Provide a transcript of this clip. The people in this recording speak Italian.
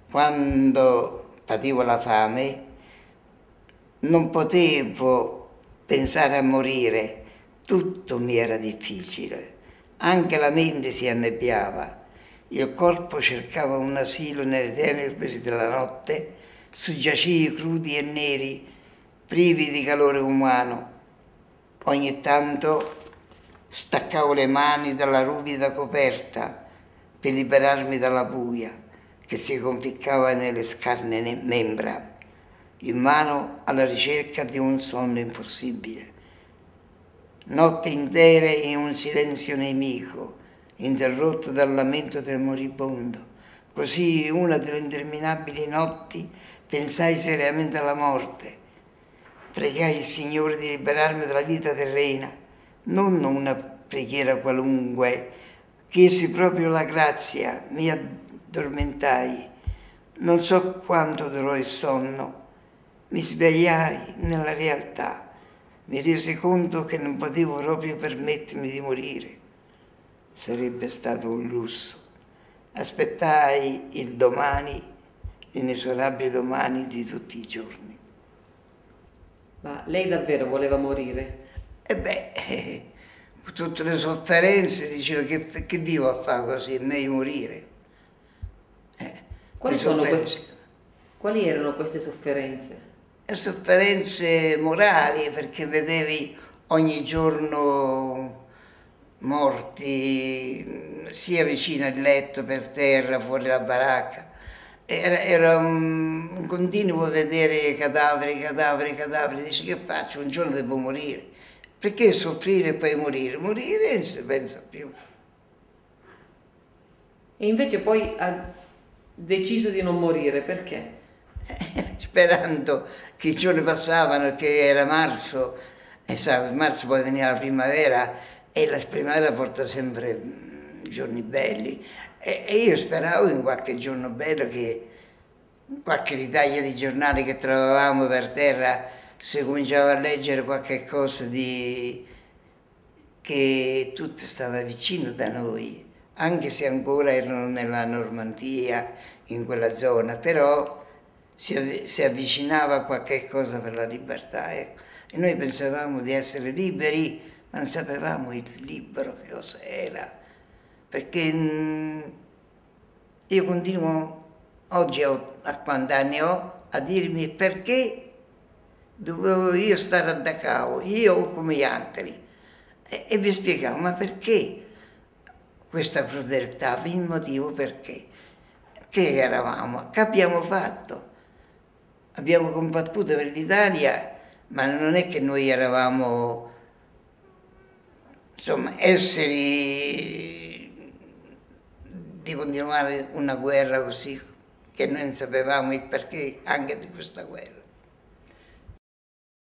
quando pativo la fame, non potevo pensare a morire, tutto mi era difficile, anche la mente si annebbiava, il corpo cercava un asilo nelle tenebre della notte, su giacichi crudi e neri, privi di calore umano. Ogni tanto staccavo le mani dalla ruvida coperta per liberarmi dalla buia che si conficcava nelle scarne membra, in mano alla ricerca di un sonno impossibile. Notti intere in un silenzio nemico, interrotto dal lamento del moribondo. Così, una delle interminabili notti, pensai seriamente alla morte. Pregai il Signore di liberarmi dalla vita terrena, non una preghiera qualunque, chiesi proprio la grazia, mi addormentai. Non so quanto durò il sonno, mi svegliai nella realtà, mi resi conto che non potevo proprio permettermi di morire. Sarebbe stato un lusso. Aspettai il domani, l'inesorabile domani di tutti i giorni. Ma lei davvero voleva morire? E beh, con tutte le sofferenze dicevo che vivo a fare così, è meglio morire. Quali sono quali erano queste sofferenze? Le sofferenze morali, perché vedevi ogni giorno morti, sia vicino al letto, per terra, fuori la baracca. Era un continuo vedere cadaveri, cadaveri, cadaveri. Dici, che faccio? Un giorno devo morire. Perché soffrire e poi morire? Morire non si pensa più. E invece poi ha deciso di non morire, perché? Sperando che i giorni passavano, che era marzo, e sai, marzo poi veniva la primavera, e la primavera porta sempre giorni belli. E io speravo in qualche giorno bello che qualche ritaglia di giornali che trovavamo per terra si cominciava a leggere qualche cosa di che tutto stava vicino da noi, anche se ancora erano nella Normandia, in quella zona, però si avvicinava a qualche cosa per la libertà. Ecco. E noi pensavamo di essere liberi, ma non sapevamo il libero che cosa era, perché io continuo, oggi a quanti anni ho, a dirmi perché dovevo io stare a Dachau, io come gli altri. E vi spiegavo, ma perché questa crudeltà? Il motivo perché? Che eravamo? Che abbiamo fatto? Abbiamo combattuto per l'Italia, ma non è che noi eravamo, insomma, esseri di continuare una guerra così, che noi non sapevamo il perché anche di questa guerra.